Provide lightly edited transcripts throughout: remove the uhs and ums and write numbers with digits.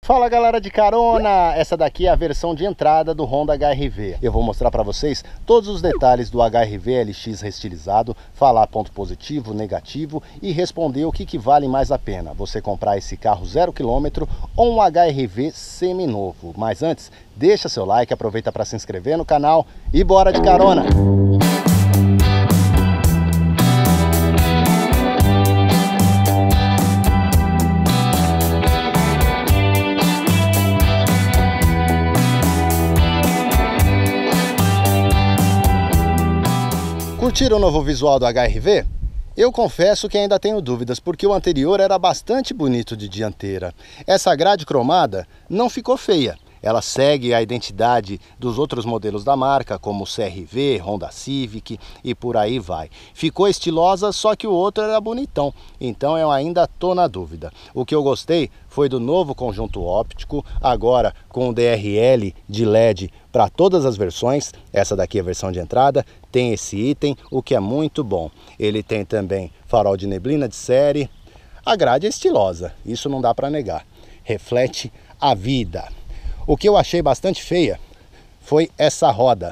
Fala galera de carona, essa daqui é a versão de entrada do Honda HR-V. Eu vou mostrar para vocês todos os detalhes do HR-V LX restilizado, falar ponto positivo, negativo e responder o que vale mais a pena, você comprar esse carro 0 km ou um HR-V seminovo. Mas antes, deixa seu like, aproveita para se inscrever no canal e bora de carona! Curtiram o novo visual do HR-V? Eu confesso que ainda tenho dúvidas, porque o anterior era bastante bonito de dianteira. Essa grade cromada não ficou feia. Ela segue a identidade dos outros modelos da marca, como o CR-V, Honda Civic e por aí vai. Ficou estilosa, só que o outro era bonitão, então eu ainda tô na dúvida. O que eu gostei foi do novo conjunto óptico, agora com o DRL de LED para todas as versões. Essa daqui é a versão de entrada, tem esse item, o que é muito bom. Ele tem também farol de neblina de série. A grade é estilosa, isso não dá para negar. Reflete a vida. O que eu achei bastante feia foi essa roda.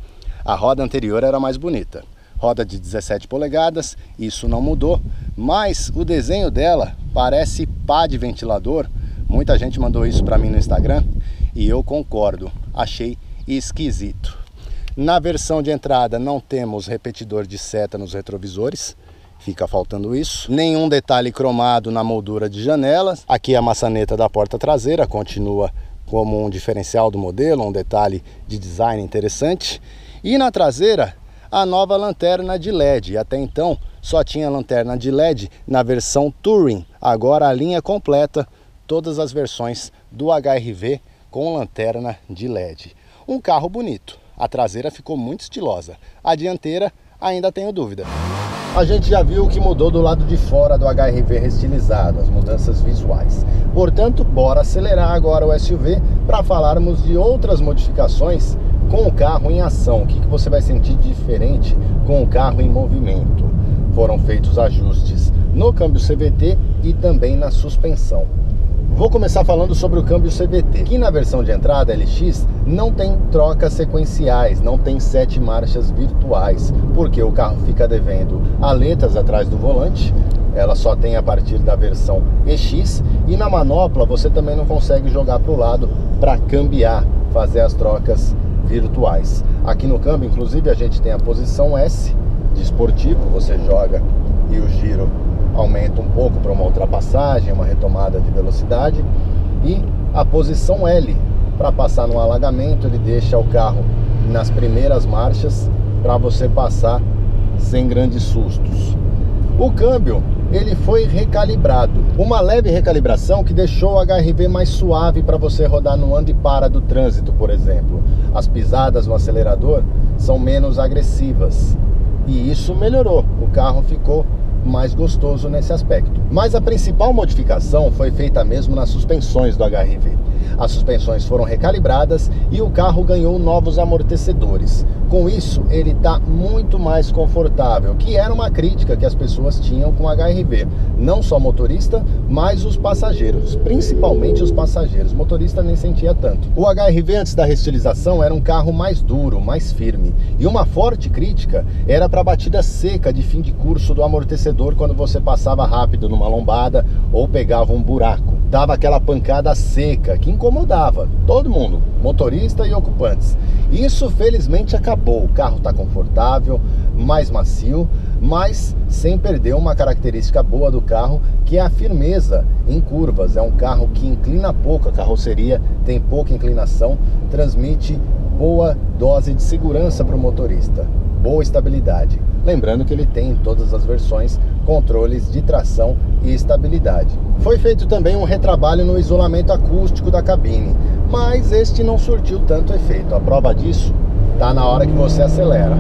A roda anterior era mais bonita. Roda de 17 polegadas, isso não mudou, mas o desenho dela parece pá de ventilador. Muita gente mandou isso para mim no Instagram e eu concordo, achei esquisito. Na versão de entrada não temos repetidor de seta nos retrovisores, fica faltando isso. Nenhum detalhe cromado na moldura de janelas. Aqui a maçaneta da porta traseira continua como um diferencial do modelo, um detalhe de design interessante. E na traseira, a nova lanterna de LED. Até então, só tinha lanterna de LED na versão Touring. Agora a linha completa, todas as versões do HR-V com lanterna de LED. Um carro bonito. A traseira ficou muito estilosa. A dianteira, ainda tenho dúvida. A gente já viu o que mudou do lado de fora do HR-V restilizado, as mudanças visuais. Portanto, bora acelerar agora o SUV para falarmos de outras modificações com o carro em ação. O que você vai sentir de diferente com o carro em movimento? Foram feitos ajustes no câmbio CVT e também na suspensão. Vou começar falando sobre o câmbio CVT, que na versão de entrada LX não tem trocas sequenciais, não tem 7 marchas virtuais, porque o carro fica devendo aletas atrás do volante, ela só tem a partir da versão EX, e na manopla você também não consegue jogar para o lado para cambiar, fazer as trocas virtuais. Aqui no câmbio, inclusive, a gente tem a posição S de esportivo, você joga e o giro aumenta um pouco para uma ultrapassagem, uma retomada de velocidade, e a posição L para passar no alagamento. Ele deixa o carro nas primeiras marchas para você passar sem grandes sustos. O câmbio, ele foi recalibrado, uma leve recalibração que deixou o HR-V mais suave para você rodar no anda e para do trânsito, por exemplo. As pisadas no acelerador são menos agressivas e isso melhorou, o carro ficou mais gostoso nesse aspecto. Mas a principal modificação foi feita mesmo nas suspensões do HR-V. As suspensões foram recalibradas e o carro ganhou novos amortecedores. Com isso, ele está muito mais confortável, que era uma crítica que as pessoas tinham com o HR-V. Não só motorista, mas os passageiros, principalmente os passageiros. O motorista nem sentia tanto. O HR-V antes da restilização era um carro mais duro, mais firme. E uma forte crítica era para a batida seca de fim de curso do amortecedor quando você passava rápido numa lombada ou pegava um buraco. Dava aquela pancada seca que incomodava todo mundo, motorista e ocupantes. Isso felizmente acabou. O carro está confortável, mais macio, mas sem perder uma característica boa do carro, que é a firmeza em curvas. É um carro que inclina pouco, a carroceria tem pouca inclinação, transmite boa dose de segurança para o motorista, boa estabilidade. Lembrando que ele tem em todas as versões controles de tração e estabilidade. Foi feito também um retrabalho no isolamento acústico da cabine, mas este não surtiu tanto efeito. A prova disso está na hora que você acelera.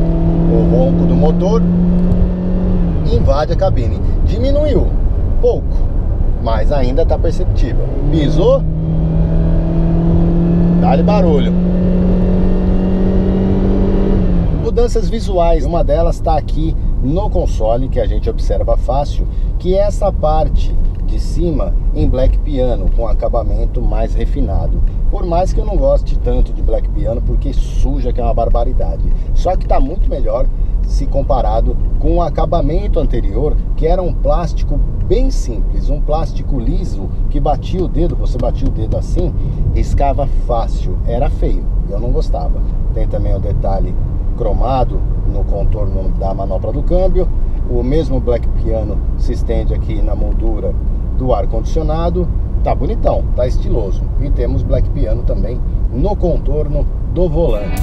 O ronco do motor invade a cabine. Diminuiu pouco, mas ainda está perceptível. Pisou, dá-lhe barulho. Mudanças visuais, uma delas está aqui no console, que a gente observa fácil, que é essa parte de cima em Black Piano, com acabamento mais refinado. Por mais que eu não goste tanto de Black Piano, porque suja, que é uma barbaridade. Só que está muito melhor se comparado com o acabamento anterior, que era um plástico bem simples, um plástico liso, que batia o dedo, você batia o dedo assim, riscava fácil, era feio, eu não gostava. Tem também o detalhe cromado no contorno da manopla do câmbio. O mesmo Black Piano se estende aqui na moldura do ar-condicionado. Tá bonitão, tá estiloso. E temos Black Piano também no contorno do volante.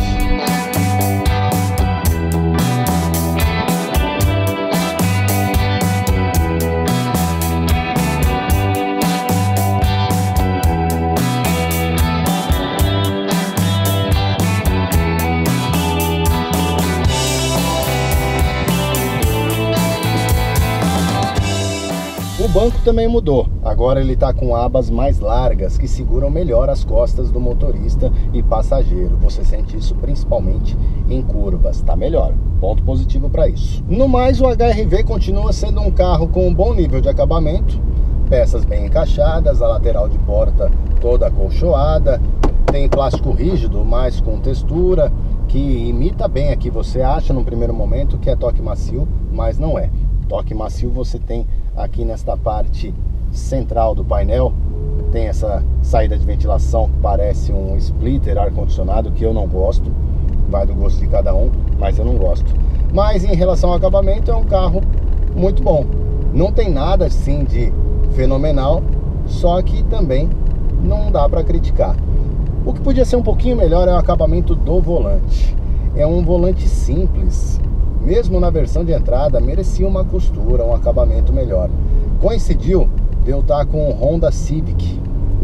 O banco também mudou, agora ele está com abas mais largas que seguram melhor as costas do motorista e passageiro. Você sente isso principalmente em curvas, tá melhor, ponto positivo para isso. No mais, o HR-V continua sendo um carro com um bom nível de acabamento, peças bem encaixadas, a lateral de porta toda acolchoada, tem plástico rígido, mas com textura, que imita bem aqui. Você acha no primeiro momento que é toque macio, mas não é. Toque macio você tem aqui nesta parte central do painel. Tem essa saída de ventilação que parece um splitter ar-condicionado, que eu não gosto. Vai do gosto de cada um, mas eu não gosto. Mas em relação ao acabamento, é um carro muito bom. Não tem nada assim de fenomenal, só que também não dá para criticar. O que podia ser um pouquinho melhor é o acabamento do volante. É um volante simples. Mesmo na versão de entrada, merecia uma costura, um acabamento melhor. Coincidiu de eu estar com o Honda Civic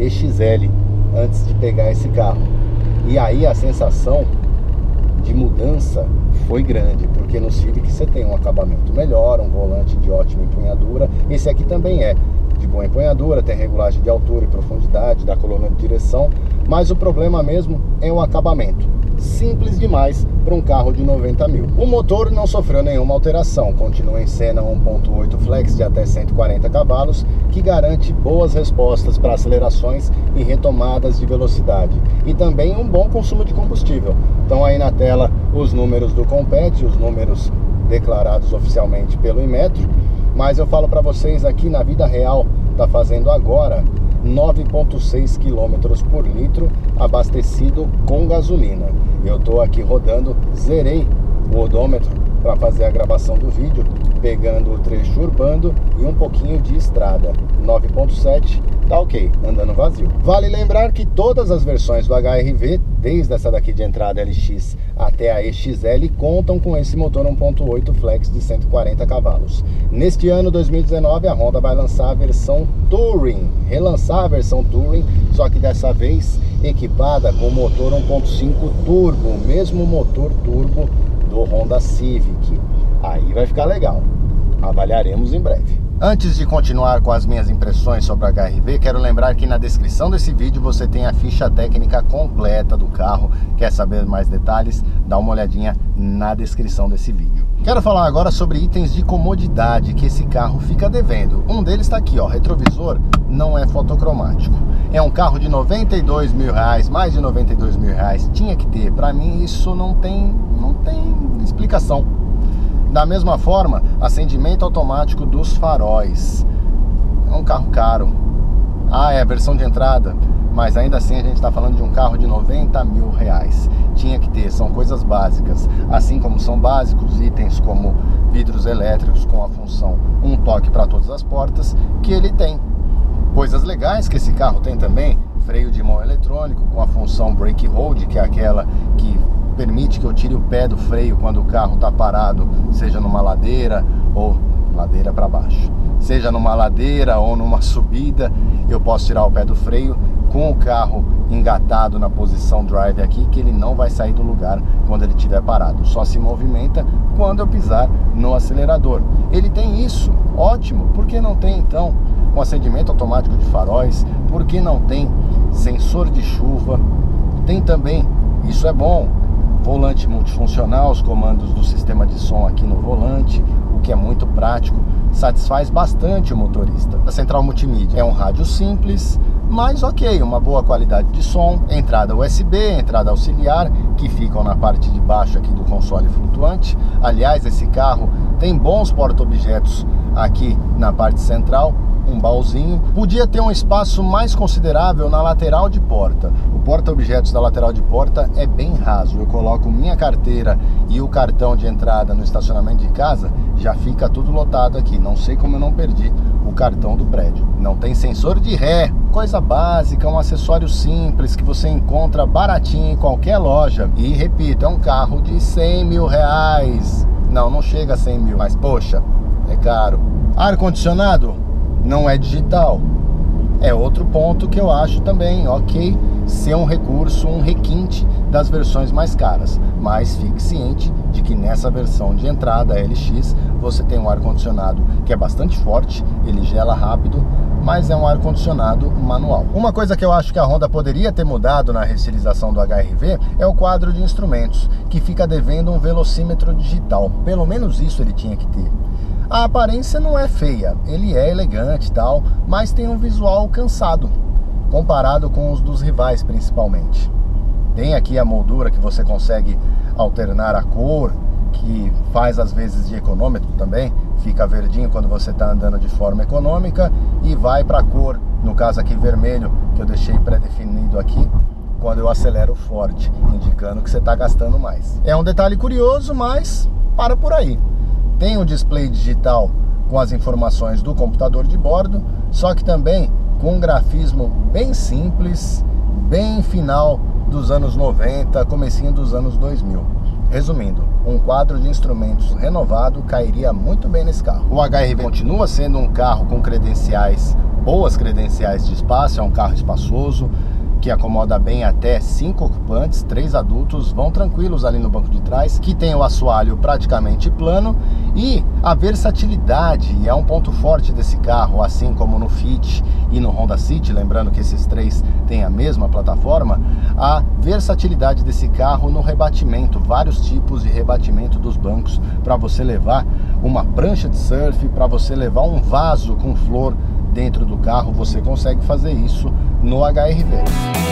EXL antes de pegar esse carro. E aí a sensação de mudança foi grande, porque no Civic você tem um acabamento melhor, um volante de ótima empunhadura. Esse aqui também é de boa empunhadura, tem regulagem de altura e profundidade da coluna de direção. Mas o problema mesmo é o acabamento. Simples demais para um carro de 90 mil. O motor não sofreu nenhuma alteração, continua em cena 1.8 flex de até 140 cavalos, que garante boas respostas para acelerações e retomadas de velocidade, e também um bom consumo de combustível. Estão aí na tela os números do Compete, os números declarados oficialmente pelo Inmetro, mas eu falo para vocês aqui, na vida real, está fazendo agora 9,6 km por litro abastecido com gasolina. Eu estou aqui rodando, zerei o odômetro para fazer a gravação do vídeo, pegando o trecho urbano e um pouquinho de estrada. 9,7, tá ok, andando vazio. Vale lembrar que todas as versões do HR-V, desde essa daqui de entrada LX até a EXL, contam com esse motor 1.8 flex de 140 cavalos. Neste ano 2019 a Honda vai lançar a versão Touring, relançar a versão Touring, só que dessa vez equipada com motor 1.5 turbo, o mesmo motor turbo do Honda Civic. Aí vai ficar legal, avaliaremos em breve. Antes de continuar com as minhas impressões sobre o HR-V, quero lembrar que na descrição desse vídeo você tem a ficha técnica completa do carro. Quer saber mais detalhes? Dá uma olhadinha na descrição desse vídeo. Quero falar agora sobre itens de comodidade que esse carro fica devendo. Um deles está aqui, ó, retrovisor não é fotocromático. É um carro de 92 mil reais, mais de 92 mil reais, tinha que ter. Para mim isso não tem explicação. Da mesma forma, acendimento automático dos faróis. É um carro caro. Ah, é a versão de entrada, mas ainda assim a gente está falando de um carro de 90 mil reais. Tinha que ter, são coisas básicas. Assim como são básicos itens como vidros elétricos com a função um toque para todas as portas, que ele tem. Coisas legais que esse carro tem também: freio de mão eletrônico com a função brake hold, que é aquela que permite que eu tire o pé do freio quando o carro está parado, seja numa ladeira ou ladeira para baixo. Seja numa ladeira ou numa subida, eu posso tirar o pé do freio com o carro engatado na posição drive aqui, que ele não vai sair do lugar quando ele estiver parado. Só se movimenta quando eu pisar no acelerador. Ele tem isso, ótimo. Por que não tem então um acendimento automático de faróis? Por que não tem sensor de chuva? Tem também, isso é bom, volante multifuncional, os comandos do sistema de som aqui no volante, o que é muito prático, satisfaz bastante o motorista. A central multimídia é um rádio simples, mas ok, uma boa qualidade de som, entrada USB, entrada auxiliar, que ficam na parte de baixo aqui do console flutuante. Aliás, esse carro tem bons porta-objetos aqui na parte central, um baúzinho. Podia ter um espaço mais considerável na lateral de porta. O porta-objetos da lateral de porta é bem raso. Eu coloco minha carteira e o cartão de entrada no estacionamento de casa, já fica tudo lotado aqui. Não sei como eu não perdi o cartão do prédio. Não tem sensor de ré, coisa básica, um acessório simples que você encontra baratinho em qualquer loja. E repito, é um carro de 100 mil reais. Não chega a 100 mil, mas poxa, é caro. Ar-condicionado não é digital. É outro ponto que eu acho também, ok, ser um recurso, um requinte das versões mais caras. Mas fique ciente de que nessa versão de entrada LX você tem um ar-condicionado que é bastante forte, ele gela rápido, mas é um ar-condicionado manual. Uma coisa que eu acho que a Honda poderia ter mudado na restilização do HR-V é o quadro de instrumentos, que fica devendo um velocímetro digital. Pelo menos isso ele tinha que ter. A aparência não é feia, ele é elegante e tal, mas tem um visual cansado, comparado com os dos rivais principalmente. Tem aqui a moldura que você consegue alternar a cor, que faz às vezes de econômetro também, fica verdinho quando você está andando de forma econômica e vai para a cor, no caso aqui vermelho, que eu deixei pré-definido aqui, quando eu acelero forte, indicando que você está gastando mais. É um detalhe curioso, mas para por aí. Tem um display digital com as informações do computador de bordo, só que também com um grafismo bem simples, bem final dos anos 90, comecinho dos anos 2000. Resumindo, um quadro de instrumentos renovado cairia muito bem nesse carro. O HR-V continua sendo um carro com credenciais, boas credenciais de espaço, é um carro espaçoso, que acomoda bem até 5 ocupantes, 3 adultos, vão tranquilos ali no banco de trás, que tem o assoalho praticamente plano, e a versatilidade é um ponto forte desse carro, assim como no Fit e no Honda City, lembrando que esses três têm a mesma plataforma. A versatilidade desse carro no rebatimento, vários tipos de rebatimento dos bancos, para você levar uma prancha de surf, para você levar um vaso com flor dentro do carro, você consegue fazer isso no HR-V.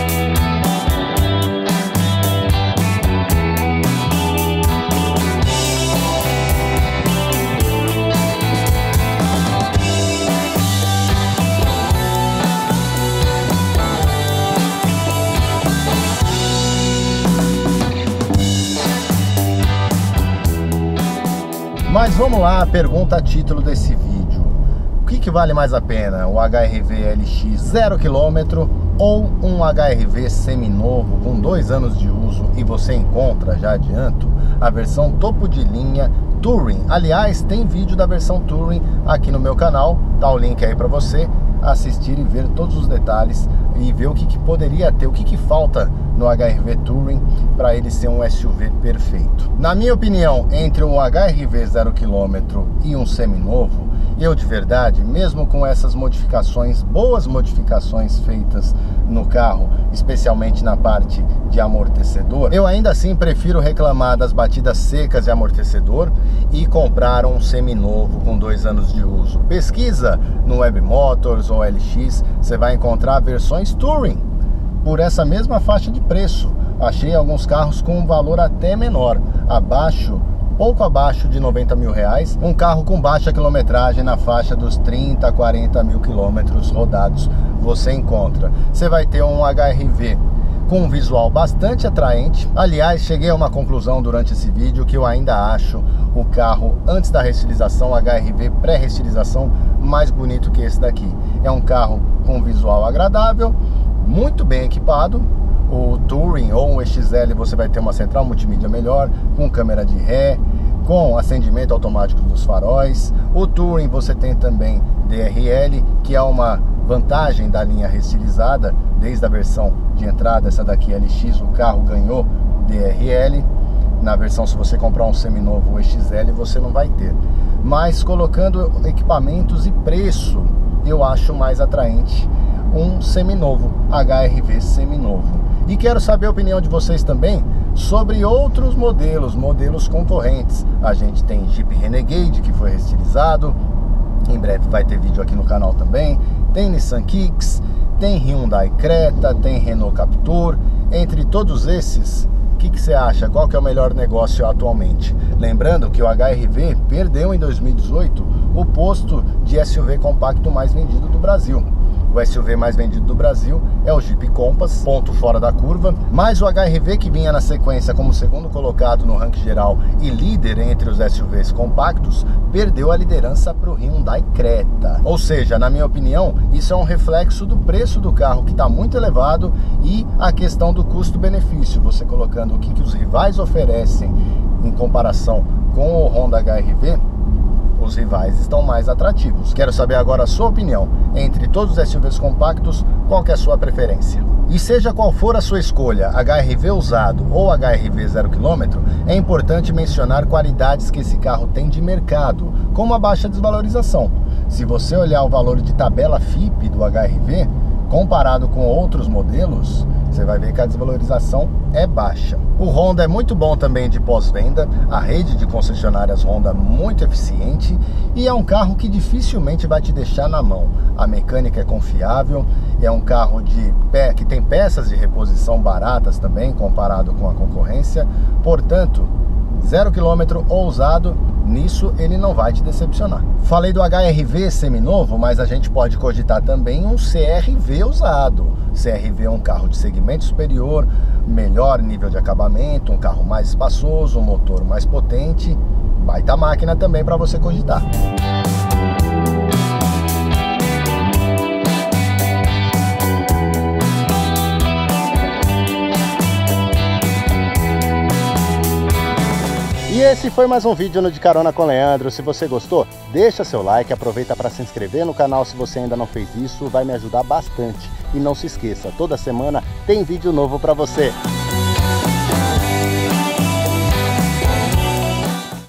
Mas vamos lá, pergunta a título desse vídeo. O que vale mais a pena? O HR-V LX 0 km ou um HR-V seminovo com 2 anos de uso? E você encontra, já adianto, a versão topo de linha Touring. Aliás, tem vídeo da versão Touring aqui no meu canal, tá o link aí para você assistir e ver todos os detalhes e ver o que poderia ter, o que falta no HR-V Touring para ele ser um SUV perfeito. Na minha opinião, entre um HR-V 0 km e um seminovo, eu de verdade, mesmo com essas modificações, boas modificações feitas no carro, especialmente na parte de amortecedor, eu ainda assim prefiro reclamar das batidas secas de amortecedor e comprar um seminovo com 2 anos de uso. Pesquisa no Web Motors ou LX, você vai encontrar versões Touring por essa mesma faixa de preço. Achei alguns carros com um valor até menor, pouco abaixo de 90 mil reais, um carro com baixa quilometragem na faixa dos 30 a 40 mil quilômetros rodados você encontra. Você vai ter um HR-V com um visual bastante atraente. Aliás, cheguei a uma conclusão durante esse vídeo que eu ainda acho o carro antes da restilização, HR-V pré-restilização, mais bonito que esse daqui. É um carro com um visual agradável, muito bem equipado. O Touring ou o XL você vai ter uma central multimídia melhor, com câmera de ré, com acendimento automático dos faróis. O Touring você tem também DRL, que é uma vantagem da linha restilizada. Desde a versão de entrada, essa daqui LX, o carro ganhou DRL. Na versão, se você comprar um seminovo ou XL, você não vai ter. Mas colocando equipamentos e preço, eu acho mais atraente um seminovo, HR-V seminovo. E quero saber a opinião de vocês também sobre outros modelos concorrentes. A gente tem Jeep Renegade, que foi restilizado, em breve vai ter vídeo aqui no canal também. Tem Nissan Kicks, tem Hyundai Creta, tem Renault Captur. Entre todos esses, o que você acha? Qual que é o melhor negócio atualmente? Lembrando que o HR-V perdeu em 2018 o posto de SUV compacto mais vendido do Brasil. O SUV mais vendido do Brasil é o Jeep Compass, ponto fora da curva, mas o HR-V, que vinha na sequência como segundo colocado no ranking geral e líder entre os SUVs compactos, perdeu a liderança para o Hyundai Creta. Ou seja, na minha opinião, isso é um reflexo do preço do carro, que está muito elevado, e a questão do custo-benefício, você colocando o que os rivais oferecem em comparação com o Honda HR-V, os rivais estão mais atrativos. Quero saber agora a sua opinião. Entre todos os SUVs compactos, qual que é a sua preferência? E seja qual for a sua escolha, HR-V usado ou HR-V 0 km, é importante mencionar qualidades que esse carro tem de mercado, como a baixa desvalorização. Se você olhar o valor de tabela FIPE do HR-V, comparado com outros modelos, você vai ver que a desvalorização é baixa. O Honda é muito bom também de pós-venda, a rede de concessionárias Honda muito eficiente, e é um carro que dificilmente vai te deixar na mão. A mecânica é confiável, é um carro que tem peças de reposição baratas também, comparado com a concorrência. Portanto, 0 km ou usado, nisso ele não vai te decepcionar. Falei do HR-V seminovo, mas a gente pode cogitar também um CR-V usado. CR-V é um carro de segmento superior, melhor nível de acabamento, um carro mais espaçoso, um motor mais potente, baita máquina também para você cogitar. E esse foi mais um vídeo no De Carona com Leandro. Se você gostou, deixa seu like, aproveita para se inscrever no canal se você ainda não fez isso, vai me ajudar bastante. E não se esqueça, toda semana tem vídeo novo para você.